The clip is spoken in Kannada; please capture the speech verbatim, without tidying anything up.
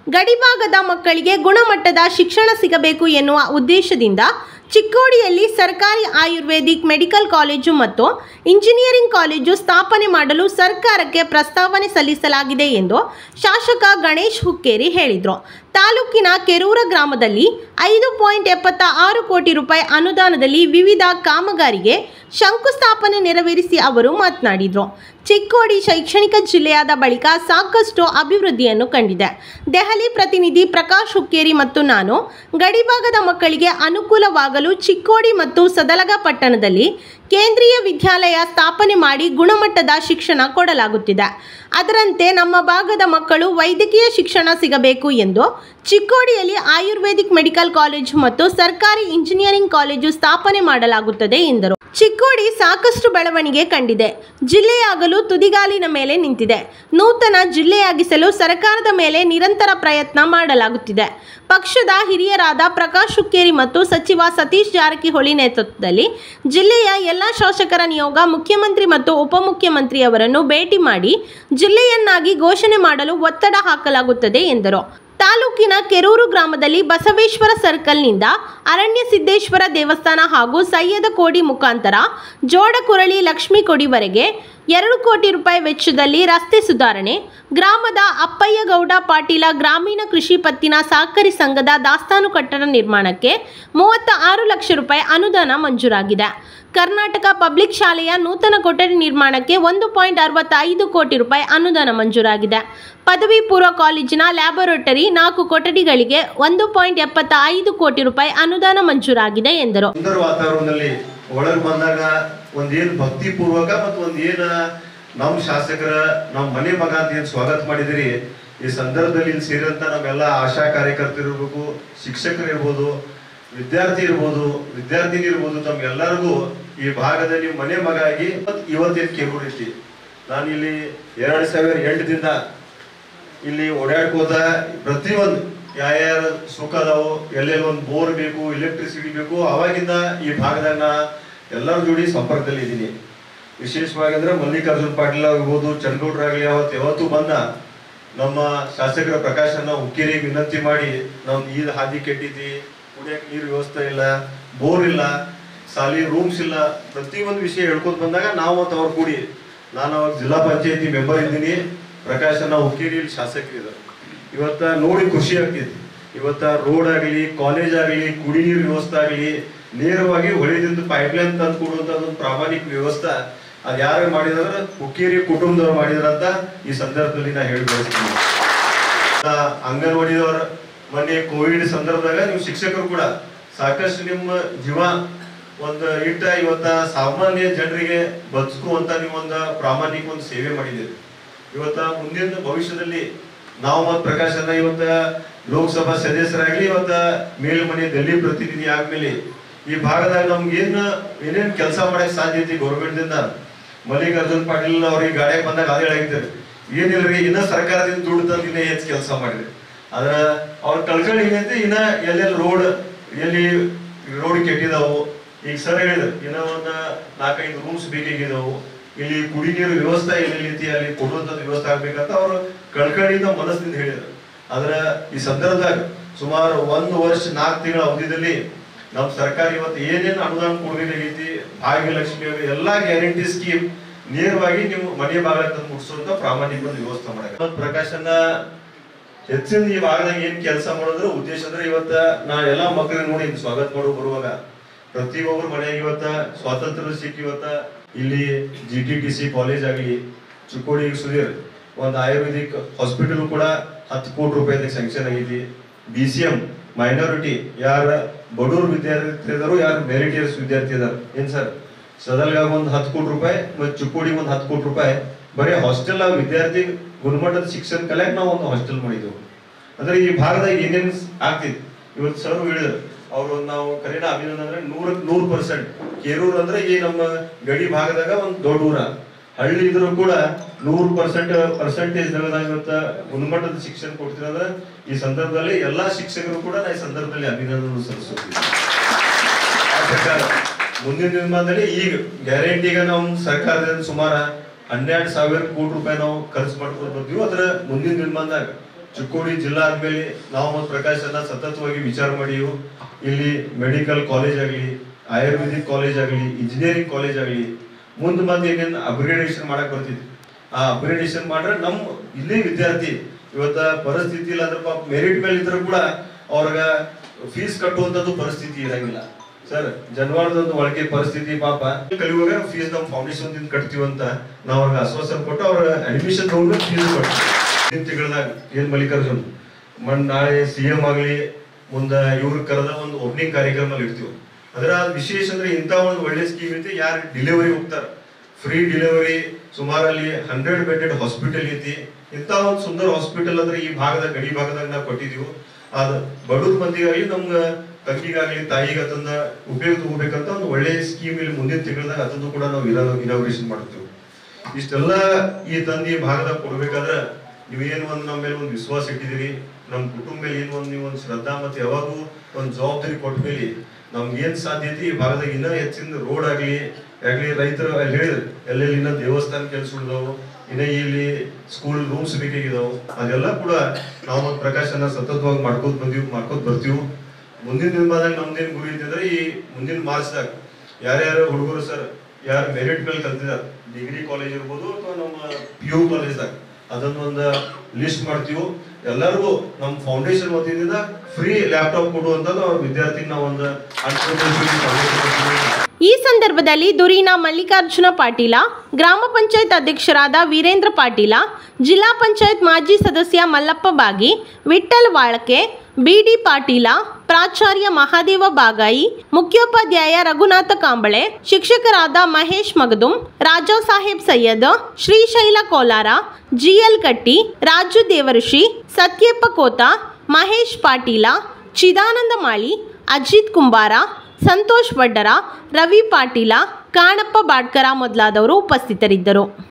ಗಡಿಭಾಗದ ಮಕ್ಕಳಿಗೆ ಗುಣಮಟ್ಟದ ಶಿಕ್ಷಣ ಸಿಗಬೇಕು ಎನ್ನುವ ಉದ್ದೇಶದಿಂದ ಚಿಕ್ಕೋಡಿಯಲ್ಲಿ ಸರ್ಕಾರಿ ಆಯುರ್ವೇದಿಕ್ ಮೆಡಿಕಲ್ ಕಾಲೇಜು ಮತ್ತು ಇಂಜಿನಿಯರಿಂಗ್ ಕಾಲೇಜು ಸ್ಥಾಪನೆ ಮಾಡಲು ಸರ್ಕಾರಕ್ಕೆ ಪ್ರಸ್ತಾವನೆ ಸಲ್ಲಿಸಲಾಗಿದೆ ಎಂದು ಶಾಸಕ ಗಣೇಶ್ ಹುಕ್ಕೇರಿ ಹೇಳಿದರು. ತಾಲೂಕಿನ ಕೆರೂರ ಗ್ರಾಮದಲ್ಲಿ ಐದು ಪಾಯಿಂಟ್ ಎಪ್ಪತ್ತ ಆರು ಕೋಟಿ ರೂಪಾಯಿ ಅನುದಾನದಲ್ಲಿ ವಿವಿಧ ಕಾಮಗಾರಿಗೆ ಶಂಕುಸ್ಥಾಪನೆ ನೆರವೇರಿಸಿ ಅವರು ಮಾತನಾಡಿದರು. ಚಿಕ್ಕೋಡಿ ಶೈಕ್ಷಣಿಕ ಜಿಲ್ಲೆಯಾದ ಬಳಿಕ ಸಾಕಷ್ಟು ಅಭಿವೃದ್ಧಿಯನ್ನು ಕಂಡಿದೆ. ದೆಹಲಿ ಪ್ರತಿನಿಧಿ ಪ್ರಕಾಶ್ ಹುಕ್ಕೇರಿ ಮತ್ತು ನಾನು ಗಡಿಭಾಗದ ಮಕ್ಕಳಿಗೆ ಅನುಕೂಲವಾಗಲು ಚಿಕ್ಕೋಡಿ ಮತ್ತು ಸದಲಗ ಪಟ್ಟಣದಲ್ಲಿ ಕೇಂದ್ರೀಯ ವಿದ್ಯಾಲಯ ಸ್ಥಾಪನೆ ಮಾಡಿ ಗುಣಮಟ್ಟದ ಶಿಕ್ಷಣ ಕೊಡಲಾಗುತ್ತಿದೆ. ಅದರಂತೆ ನಮ್ಮ ಭಾಗದ ಮಕ್ಕಳು ವೈದ್ಯಕೀಯ ಶಿಕ್ಷಣ ಸಿಗಬೇಕು ಎಂದು ಚಿಕ್ಕೋಡಿಯಲ್ಲಿ ಆಯುರ್ವೇದಿಕ್ ಮೆಡಿಕಲ್ ಕಾಲೇಜು ಮತ್ತು ಸರ್ಕಾರಿ ಇಂಜಿನಿಯರಿಂಗ್ ಕಾಲೇಜು ಸ್ಥಾಪನೆ ಮಾಡಲಾಗುತ್ತದೆ ಎಂದರು. ಚಿಕ್ಕೋಡಿ ಸಾಕಷ್ಟು ಬೆಳವಣಿಗೆ ಕಂಡಿದೆ. ಜಿಲ್ಲೆಯಾಗಲು ತುದಿಗಾಲಿನ ಮೇಲೆ ನಿಂತಿದೆ. ನೂತನ ಜಿಲ್ಲೆಯಾಗಿಸಲು ಸರ್ಕಾರದ ಮೇಲೆ ನಿರಂತರ ಪ್ರಯತ್ನ ಮಾಡಲಾಗುತ್ತಿದೆ. ಪಕ್ಷದ ಹಿರಿಯರಾದ ಪ್ರಕಾಶ್ ಹುಕ್ಕೇರಿ ಮತ್ತು ಸಚಿವ ಸತೀಶ್ ಜಾರಕಿಹೊಳಿ ನೇತೃತ್ವದಲ್ಲಿ ಜಿಲ್ಲೆಯ ಎಲ್ಲ ಶಾಸಕರ ನಿಯೋಗ ಮುಖ್ಯಮಂತ್ರಿ ಮತ್ತು ಉಪಮುಖ್ಯಮಂತ್ರಿಯವರನ್ನು ಭೇಟಿ ಮಾಡಿ ಜಿಲ್ಲೆಯನ್ನಾಗಿ ಘೋಷಣೆ ಮಾಡಲು ಒತ್ತಡ ಹಾಕಲಾಗುತ್ತದೆ ಎಂದರು. ತಾಲೂಕಿನ ಕೆರೂರು ಗ್ರಾಮದಲ್ಲಿ ಬಸವೇಶ್ವರ ಸರ್ಕಲ್ನಿಂದ ಅರಣ್ಯ ಸಿದ್ದೇಶ್ವರ ದೇವಸ್ಥಾನ ಹಾಗೂ ಸಯ್ಯದ ಕೋಡಿ ಮುಖಾಂತರ ಜೋಡಕುರಳಿ ಲಕ್ಷ್ಮೀ ಕೊಡಿವರೆಗೆ ಎರಡು ಕೋಟಿ ರೂಪಾಯಿ ವೆಚ್ಚದಲ್ಲಿ ರಸ್ತೆ ಸುಧಾರಣೆ, ಗ್ರಾಮದ ಅಪ್ಪಯ್ಯಗೌಡ ಪಾಟೀಲ ಗ್ರಾಮೀಣ ಕೃಷಿ ಪತ್ತಿನ ಸಹಕಾರಿ ಸಂಘದ ದಾಸ್ತಾನು ಕಟ್ಟಡ ನಿರ್ಮಾಣಕ್ಕೆ ಮೂವತ್ತ ಆರು ಲಕ್ಷ ರೂಪಾಯಿ ಅನುದಾನ ಮಂಜೂರಾಗಿದೆ. ಕರ್ನಾಟಕ ಪಬ್ಲಿಕ್ ಶಾಲೆಯ ನೂತನ ಕೊಠಡಿ ನಿರ್ಮಾಣಕ್ಕೆ ಒಂದು ಪಾಯಿಂಟ್ ಅರವತ್ತೈದು ಕೋಟಿ ರೂಪಾಯಿ ಅನುದಾನ ಮಂಜೂರಾಗಿದೆ. ಪದವಿ ಪೂರ್ವ ಕಾಲೇಜಿನ ಲ್ಯಾಬೊರೇಟರಿ ನಾಲ್ಕು ಕೊಠಡಿಗಳಿಗೆ ಒಂದು ಪಾಯಿಂಟ್ ಎಪ್ಪತ್ತ ಐದು ಕೋಟಿ ರೂಪಾಯಿ ಅನುದಾನ ಮಂಜೂರಾಗಿದೆ ಎಂದರು. ಸುಂದರ ವಾತಾವರಣದಲ್ಲಿ ಒಳಗೆ ಬಂದಾಗ ಒಂದೇನು ಭಕ್ತಿ ಪೂರ್ವಕ ಮತ್ತು ಒಂದೇನ ನಮ್ಮ ಶಾಸಕರ ನಮ್ಮ ಮನೆ ಮಗ ಅಂತ ಏನು ಸ್ವಾಗತ ಮಾಡಿದಿರಿ, ಈ ಸಂದರ್ಭದಲ್ಲಿ ಇಲ್ಲಿ ಸೇರಿದಂತ ನಮ್ಮೆಲ್ಲ ಆಶಾ ಕಾರ್ಯಕರ್ತರಿರ್ಬೇಕು, ಶಿಕ್ಷಕರಿರ್ಬೋದು, ವಿದ್ಯಾರ್ಥಿ ಇರ್ಬೋದು, ವಿದ್ಯಾರ್ಥಿನಿ ಇರ್ಬೋದು, ತಮ್ಗೆಲ್ಲರಿಗೂ ಈ ಭಾಗದಲ್ಲಿ ಮನೆ ಮಗ ಆಗಿ ಇವತ್ತೇನು ಕೆರೂರು ಐತಿ. ನಾನು ಇಲ್ಲಿ ಎರಡ್ ಸಾವಿರ ಎಂಟದಿಂದ ಇಲ್ಲಿ ಓಡಾಡ್ಕೋದ ಪ್ರತಿಯೊಂದು ಯಾರ್ಯಾರ ಸುಖ ಅದಾವು, ಎಲ್ಲೆಲ್ಲಿ ಒಂದು ಬೋರ್ ಬೇಕು, ಎಲೆಕ್ಟ್ರಿಸಿಟಿ ಬೇಕು, ಅವಾಗಿಂದ ಈ ಭಾಗದಾಗ ನಾ ಎಲ್ಲರ ಜೋಡಿ ಸಂಪರ್ಕದಲ್ಲಿ ಇದ್ದೀನಿ. ವಿಶೇಷವಾಗಿ ಅಂದ್ರೆ ಮಲ್ಲಿಕಾರ್ಜುನ್ ಪಾಟೀಲ್ ಆಗಿರ್ಬೋದು, ಚಂದ್ರಗೌಡರಾಗಲಿ ಅವತ್ತು ಯಾವತ್ತು ಬಂದ ನಮ್ಮ ಶಾಸಕರ ಪ್ರಕಾಶನ ಹುಕ್ಕೇರಿ ವಿನಂತಿ ಮಾಡಿ ನಮ್ ಈ ಹಾದಿ ಕೆಟ್ಟಿದ್ದಿ, ಕುಡಿಯಕ್ಕೆ ನೀರು ವ್ಯವಸ್ಥೆ ಇಲ್ಲ, ಬೋರ್ ಇಲ್ಲ, ಸಾಲಿ ರೂಮ್ಸ್ ಇಲ್ಲ, ಪ್ರತಿಯೊಂದು ವಿಷಯ ಹೇಳ್ಕೊತ ಬಂದಾಗ ನಾವು ಮತ್ತು ಅವ್ರು ಕೂಡಿ, ನಾನು ಅವಾಗ ಜಿಲ್ಲಾ ಪಂಚಾಯತಿ ಮೆಂಬರ್ ಇದ್ದೀನಿ, ಪ್ರಕಾಶನ ಹುಕ್ಕೇರಿ ಶಾಸಕರಿದ್ದಾರೆ. ಇವತ್ತ ನೋಡಿ ಖುಷಿ ಆಗ್ತಿದೆ. ಇವತ್ತ ರೋಡ್ ಆಗಲಿ, ಕಾಲೇಜ್ ಆಗಲಿ, ಕುಡಿ ನೀರು ವ್ಯವಸ್ಥೆ ಆಗಲಿ, ನೇರವಾಗಿ ಹೊಳೆದಿಂದ ಪೈಪ್ಲೈನ್ ತಂದು ಕೊಡುವಂತ ಒಂದು ಪ್ರಾಮಾಣಿಕ ವ್ಯವಸ್ಥೆ ಅದ್ ಯಾರು ಮಾಡಿದ್ರ ಹುಕ್ಕೇರಿ ಕುಟುಂಬದವ್ರು ಮಾಡಿದ್ರಂತ ಈ ಸಂದರ್ಭದಲ್ಲಿ ನಾ ಹೇಳಿ ಬಯಸ್ತೀನಿ. ಅಂಗನವಾಡಿದವ್ರ ಮೊನ್ನೆ ಕೋವಿಡ್ ಸಂದರ್ಭದಾಗ ನೀವು ಶಿಕ್ಷಕರು ಕೂಡ ಸಾಕಷ್ಟು ನಿಮ್ಮ ಜೀವ ಒಂದು ಇಟ್ಟ ಇವತ್ತ ಸಾಮಾನ್ಯ ಜನರಿಗೆ ಬದುಕುವಂತ ನೀವು ಒಂದು ಪ್ರಾಮಾಣಿಕ ಒಂದು ಸೇವೆ ಮಾಡಿದ್ದೀರಿ. ಇವತ್ತ ಮುಂದಿನ ಭವಿಷ್ಯದಲ್ಲಿ ನಾವು ಮತ್ತು ಪ್ರಕಾಶನ ಇವತ್ತ ಲೋಕಸಭಾ ಸದಸ್ಯರಾಗ್ಲಿ, ಇವತ್ತ ಮೇಲ್ಮನೆ ಡೆಲ್ಲಿ ಪ್ರತಿನಿಧಿ ಆದ್ಮೇಲೆ ಈ ಭಾಗದಾಗ ನಮ್ಗೆ ಏನ್ ಏನೇನ್ ಕೆಲಸ ಮಾಡಕ್ ಸಾಧ್ಯತೆ ಗೌರ್ಮೆಂಟ್ ದಿಂದ, ಮಲ್ಲಿಕಾರ್ಜುನ್ ಪಾಟೀಲ್ ಅವ್ರಿಗೆ ಗಾಡಿಯಾಗ ಬಂದಾಗ ಅದೇ ಹೇಳಿದ್ದಾರೆ, ಏನಿಲ್ರಿ ಇನ್ನ ಸರ್ಕಾರದಿಂದ ದುಡ್ಡು ತಂದು ಇನ್ನ ಹೆಚ್ಚು ಕೆಲಸ ಮಾಡಿದ್ರಿ. ಅದ್ರ ಅವ್ರ ಕಳ್ಕಳಿ ಏನೈತಿ, ಇನ್ನ ಎಲ್ಲೆಲ್ಲಿ ರೋಡ್ ಎಲ್ಲಿ ರೋಡ್ ಕೆಟ್ಟಿದಾವು, ಈಗ ಸರ್ ಹೇಳಿದ್ರು ಇನ್ನ ಒಂದ್ ನಾಲ್ಕೈದು ರೂಮ್ಸ್ ಬೇಕಾಗಿದಾವು, ಇಲ್ಲಿ ಕುಡಿ ನೀರು ವ್ಯವಸ್ಥೆ ಎಲ್ಲೆಲ್ಲಿ ಅಲ್ಲಿ ಕೊಡುವಂತ ವ್ಯವಸ್ಥೆ ಆಗ್ಬೇಕಂತ ಅವ್ರು ಕಳ್ಕಳಿಯಿಂದ ಮನಸ್ಸಿನಿಂದ ಹೇಳಿದ್ರು. ಆದ್ರ ಈ ಸಂದರ್ಭದಾಗ ಸುಮಾರು ಒಂದು ವರ್ಷ ನಾಲ್ಕು ತಿಂಗಳ ಅವಧಿಯಲ್ಲಿ ನಮ್ ಸರ್ಕಾರ ಇವತ್ತು ಏನೇನು ಅನುದಾನ ಕೊಡ್ಬೇಕಾಗೈತಿ, ಭಾಗ್ಯಲಕ್ಷ್ಮಿ ಎಲ್ಲಾ ಗ್ಯಾರಂಟಿ ಸ್ಕೀಮ್ ನೇರವಾಗಿ ನೀವು ಮನೆ ಭಾಗ ತಂದು ಮುಟ್ಸುವಂತ ಪ್ರಾಮಾಣಿಕ ಒಂದು ವ್ಯವಸ್ಥೆ ಮಾಡಬೇಕು. ಪ್ರಕಾಶನ ಹೆಚ್ಚಿನ ಈ ಭಾಗದಾಗ ಏನ್ ಕೆಲಸ ಮಾಡೋದ್ರ ಉದ್ದೇಶ ಅಂದ್ರೆ ಇವತ್ತ ನಾ ಎಲ್ಲಾ ಮಕ್ಕಳಿಗೆ ನೋಡಿ ಸ್ವಾಗತ ಮಾಡೋ ಬರುವಾಗ ಪ್ರತಿಯೊಬ್ಬರು ಮನೆಯಾಗ ಇವತ್ತ ಸ್ವಾತಂತ್ರ್ಯ ಸಿಕ್ಕ ಇವತ್ತ ಇಲ್ಲಿ G T T C college ಆಗಲಿ, ಚಿಕ್ಕೋಡಿ ಸುಧೀರ್ ಒಂದು ಆಯುರ್ವೇದಿಕ್ ಹಾಸ್ಪಿಟಲ್ ಕೂಡ ಹತ್ತು ಕೋಟಿ ರೂಪಾಯಿ ಸ್ಯಾಂಕ್ಷನ್ ಆಗೈತಿ. ಬಿ ಸಿ ಎಂ ಮೈನಾರಿಟಿ ಯಾರ ಬಡೂರ್ ವಿದ್ಯಾರ್ಥಿ ಇದಾರು, ಯಾರು ಮೆರಿಟಿಯರ್ಸ್ ವಿದ್ಯಾರ್ಥಿ ಇದಾರೆ ಏನ್ ಸರ್, ಸದಲ್ಗಾಗ ಒಂದ್ ಹತ್ತು ಕೋಟಿ ರೂಪಾಯಿ ಮತ್ತು ಚಿಕ್ಕೋಡಿಗೆ ಒಂದ್ ಹತ್ತು ಕೋಟಿ ರೂಪಾಯಿ ಬರೀ ಹಾಸ್ಟೆಲ್ ವಿದ್ಯಾರ್ಥಿ ಗುಣಮಟ್ಟದ ಶಿಕ್ಷಣ ಕಲೆಕ್ಟ್ ನಾವು ಒಂದು ಹಾಸ್ಟೆಲ್ ಮಾಡಿದೆವು. ಅಂದ್ರೆ ಈ ಭಾಗದಾಗ ಏನೇನ್ ಆಗ್ತಿತ್ತು ಇವತ್ತು ಸರ್ ಹೇಳಿದ್ರು, ಅವ್ರು ನಾವು ಕರೀನ ಅಭಿನಂದನೆ ಅಂದ್ರೆ ನೂರಕ್ ನೂರ್ ಪರ್ಸೆಂಟ್ ಕೇರೂರ್ ಅಂದ್ರೆ ಈ ನಮ್ಮ ಗಡಿ ಭಾಗದಾಗ ಒಂದ್ ದೊಡ್ಡ ಊರ ಹಳ್ಳಿ ಇದ್ರು ಕೂಡ ನೂರ್ ಪರ್ಸೆಂಟ್ ಪರ್ಸೆಂಟೇಜ್ ಇವತ್ತ ಗುಣಮಟ್ಟದ ಶಿಕ್ಷಣ ಕೊಡ್ತೀರ ಅಂದ್ರೆ ಈ ಸಂದರ್ಭದಲ್ಲಿ ಎಲ್ಲಾ ಶಿಕ್ಷಕರು ಕೂಡ ನಾ ಈ ಸಂದರ್ಭದಲ್ಲಿ ಅಭಿನಂದನೆ ಸಲ್ಲಿಸುತ್ತೀವಿ. ಮುಂದಿನ ದಿನಮಾನದಲ್ಲಿ ಈಗ ಗ್ಯಾರಂಟಿಗ ನಾವು ಸರ್ಕಾರದಿಂದ ಸುಮಾರು ಹನ್ನೆರಡು ಸಾವಿರ ಕೋಟಿ ರೂಪಾಯಿ ನಾವು ಖರ್ಚು ಮಾಡ್ಕೊಂಡು ಬರ್ತೀವಿ. ಅದ್ರ ಮುಂದಿನ ದಿನಮಾನದಾಗ ಚಿಕ್ಕೋಡಿ ಜಿಲ್ಲಾ ಆದ್ಮೇಲೆ ನಾವು ಮತ್ತು ಪ್ರಕಾಶ್ ಅನ್ನ ಸತತವಾಗಿ ವಿಚಾರ ಮಾಡಿವು. ಇಲ್ಲಿ ಮೆಡಿಕಲ್ ಕಾಲೇಜ್ ಆಗಲಿ, ಆಯುರ್ವೇದಿಕ್ ಕಾಲೇಜ್ ಆಗಲಿ, ಇಂಜಿನಿಯರಿಂಗ್ ಕಾಲೇಜ್ ಆಗಲಿ, ಮುಂದೆ ಬಂದು ಏನೇನು ಅಪ್ಗ್ರೇಡೇಷನ್ ಮಾಡಕ್ ಬರ್ತಿದ್ವಿ. ಆ ಅಪ್ಗ್ರೇಡೇಷನ್ ಮಾಡ್ರೆ ನಮ್ಮ ಇಲ್ಲಿ ವಿದ್ಯಾರ್ಥಿ ಇವತ್ತ ಪರಿಸ್ಥಿತಿ ಇಲ್ಲ ಅಂದ್ರೆ ಪಾಪ ಮೆರಿಟ್ ಮೇಲೆ ಇದ್ರು ಕೂಡ ಅವ್ರಗ ಫೀಸ್ ಕಟ್ಟುವಂಥದ್ದು ಪರಿಸ್ಥಿತಿ ಇರಂಗಿಲ್ಲ ಸರ್. ಜನವಾರದೊಂದು ಒಳಗೆ ಪರಿಸ್ಥಿತಿ ಪಾಪ ಕಲಿಯುವಾಗ ಫೀಸ್ ನಮ್ಮ ಫೌಂಡೇಶನ್ ದಿಂದ ಕಟ್ತೀವಿ ಅಂತ ನಾವು ಅವ್ರಿಗೆ ಆಶ್ವಾಸನೆ ಕೊಟ್ಟು ಅವ್ರ ಅಡ್ಮಿಷನ್ ತಗೊಂಡು ಫೀಸ್ ಕೊಟ್ಟು ತಿಂಗಳದಾಗ ಏನ್ ಮಲ್ಲಿಕಾರ್ಜುನ್ ಮನ್ ನಾಳೆ ಸಿ ಎಂ ಆಗ್ಲಿ ಮುಂದ ಇವ್ರ ಕರೆದ ಒಂದು ಓಪನಿಂಗ್ ಕಾರ್ಯಕ್ರಮ ಇರ್ತೀವಿ. ಅದ್ರ ವಿಶೇಷ ಅಂದ್ರೆ ಇಂಥ ಒಂದು ಒಳ್ಳೆ ಸ್ಕೀಮ್ ಐತಿ. ಯಾರು ಡೆಲಿವರಿ ಹೋಗ್ತಾರ ಫ್ರೀ ಡೆಲಿವರಿ, ಸುಮಾರಲ್ಲಿ ಹಂಡ್ರೆಡ್ ಬೆಡೆಡ್ ಹಾಸ್ಪಿಟಲ್ ಐತಿ. ಇಂಥ ಒಂದು ಸುಂದರ ಹಾಸ್ಪಿಟಲ್ ಅಂದ್ರೆ ಈ ಭಾಗದಾಗ ಗಡಿ ಭಾಗದಾಗ ನಾವು ಕೊಟ್ಟಿದೀವಿ. ಅದ್ ಬಡವ್ರ ಮಂದಿಗಾಗ್ಲಿ ನಮ್ಗ ತಂಗಿಗಾಗ್ಲಿ ತಾಯಿಗತಂದ ಉಪಯೋಗ ತಗೋಬೇಕಂತ ಒಂದು ಒಳ್ಳೆ ಸ್ಕೀಮ್ ಇಲ್ಲಿ ಮುಂದಿನ ತಿಂಗಳದಾಗ ಅದನ್ನು ಕೂಡ ನಾವು ಇನಾಗ್ರೇಷನ್ ಮಾಡ್ತೀವಿ. ಇಷ್ಟೆಲ್ಲ ಈ ತಂದಿ ಭಾಗದಾಗ ಕೊಡ್ಬೇಕಾದ್ರೆ ನೀವೇನು ಒಂದು ನಮ್ಮ ಮೇಲೆ ಒಂದು ವಿಶ್ವಾಸ ಇಟ್ಟಿದ್ದೀರಿ, ನಮ್ಮ ಕುಟುಂಬ ಮೇಲೆ ಏನು ಒಂದು ನೀವು ಒಂದು ಶ್ರದ್ಧಾ ಮತ್ತೆ ಯಾವಾಗೂ ಒಂದು ಜವಾಬ್ದಾರಿ ಕೊಟ್ಟ ಮೇಲೆ ನಮ್ಗೆ ಏನ್ ಸಾಧ್ಯತೆ ಈ ಭಾಗದಾಗ ಇನ್ನೂ ಹೆಚ್ಚಿನ ರೋಡ್ ಆಗ್ಲಿ ಆಗ್ಲಿ ರೈತರು ಅಲ್ಲಿ ಹೇಳಿದ್ರು ಎಲ್ಲೆಲ್ಲಿ ಇನ್ನೂ ದೇವಸ್ಥಾನ ಕೆಲಸ ಉಳಿದವು, ಇನ್ನ ಇಲ್ಲಿ ಸ್ಕೂಲ್ ರೂಮ್ಸ್ ಬೇಕಾಗಿದಾವು. ಅದೆಲ್ಲ ಕೂಡ ನಾವು ಪ್ರಕಾಶನ ಸತತವಾಗಿ ಮಾಡ್ಕೋತ ಬಂದೀವಿ ಮಾಡ್ಕೋತ ಬರ್ತೀವಿ. ಮುಂದಿನ ದಿನಮಾನದಾಗ ನಮ್ದೇನ್ ಗುರಿ ಇದ್ದಂದ್ರೆ ಈ ಮುಂದಿನ ಮಾರ್ಚ್ದಾಗ ಯಾರ್ಯಾರು ಹುಡುಗರು ಸರ್ ಯಾರು ಮೆರಿಟ್ ಮೇಲೆ ಕಲ್ತಿದಾರೆ, ಡಿಗ್ರಿ ಕಾಲೇಜ್ ಇರ್ಬೋದು ಅಥವಾ ನಮ್ಮ ಪಿ ಯು ಕಾಲೇಜ್ದಾಗ ಅದನ್ನೊಂದು ಲಿಸ್ಟ್ ಮಾಡ್ತೀವಿ. ಎಲ್ಲರಿಗೂ ನಮ್ಮ ಫೌಂಡೇಶನ್ ವತಿಯಿಂದ ಫ್ರೀ ಲ್ಯಾಪ್ಟಾಪ್ ಕೊಡುವಂಥದ್ದು ಅವ್ರ ವಿದ್ಯಾರ್ಥಿಗೆ ನಾವು ಒಂದು ಈ ಸಂದರ್ಭದಲ್ಲಿ ದುರೀನ ಮಲ್ಲಿಕಾರ್ಜುನ ಪಾಟೀಲ, ಗ್ರಾಮ ಪಂಚಾಯತ್ ಅಧ್ಯಕ್ಷರಾದ ವೀರೇಂದ್ರ ಪಾಟೀಲ, ಜಿಲ್ಲಾ ಪಂಚಾಯತ್ ಮಾಜಿ ಸದಸ್ಯ ಮಲ್ಲಪ್ಪ ಬಾಗಿ, ವಿಠ್ಠಲ್ ವಾಳಕೆ, ಬಿಡಿ ಪಾಟೀಲ, ಪ್ರಾಚಾರ್ಯ ಮಹಾದೇವ ಬಾಗಾಯಿ, ಮುಖ್ಯೋಪಾಧ್ಯಾಯ ರಘುನಾಥ ಕಾಂಬಳೆ, ಶಿಕ್ಷಕರಾದ ಮಹೇಶ್ ಮಗದುಂ, ರಾಜಾ ಸಾಹೇಬ್ ಸೈಯದ್, ಶ್ರೀಶೈಲ ಕೋಲಾರ, ಜಿಎಲ್ ಕಟ್ಟಿ, ರಾಜು ದೇವಋಷಿ, ಸತ್ಯಪ್ಪ ಕೋತ, ಮಹೇಶ್ ಪಾಟೀಲ, ಚಿದಾನಂದ ಮಾಳಿ, ಅಜಿತ್ ಕುಂಬಾರ, ಸಂತೋಷ್ ವಡ್ಡರ, ರವಿ ಪಾಟೀಲ, ಕಾಣಪ್ಪ ಬಾಡ್ಕರ ಮೊದಲಾದವರು ಉಪಸ್ಥಿತರಿದ್ದರು.